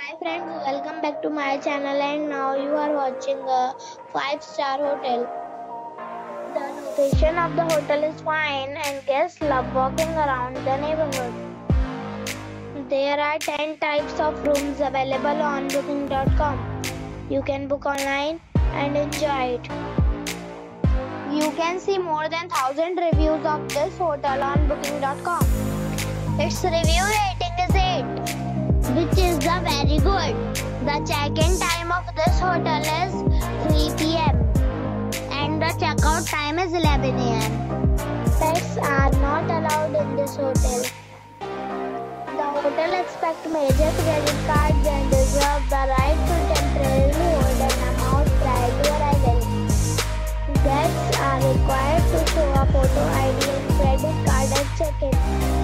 Hi friends, welcome back to my channel and now you are watching a 5-star hotel. The location of the hotel is fine and guests love walking around the neighborhood. There are 10 types of rooms available on booking.com. You can book online and enjoy it. You can see more than 1000 reviews of this hotel on booking.com. Its review rating is 8, which is very good. The check-in time of this hotel is 3 p.m. and the check-out time is 11 a.m. Pets are not allowed in this hotel. The hotel accepts major credit cards and reserves the right to temporarily hold an amount prior to arrival. Guests are required to show a photo ID and credit card at check-in.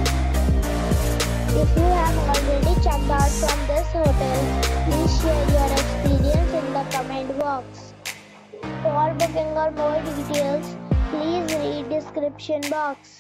If you have already checked out from this hotel, please share your experience in the comment box. For booking or more details, please read description box.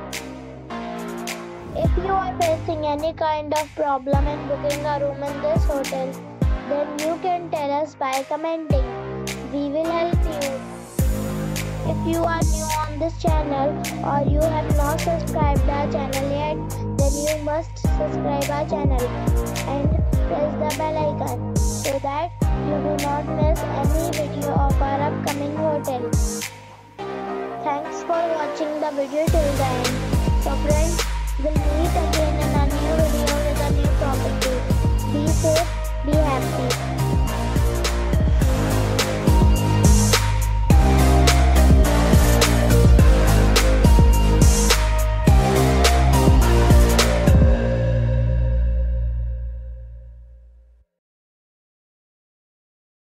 If you are facing any kind of problem in booking a room in this hotel, then you can tell us by commenting. We will help you. If you are new on this channel or you have not subscribed our channel yet, then you must subscribe our channel and press the bell icon so that you do not miss any video of our upcoming hotel. Thanks for watching the video till the end. So friends, we'll meet again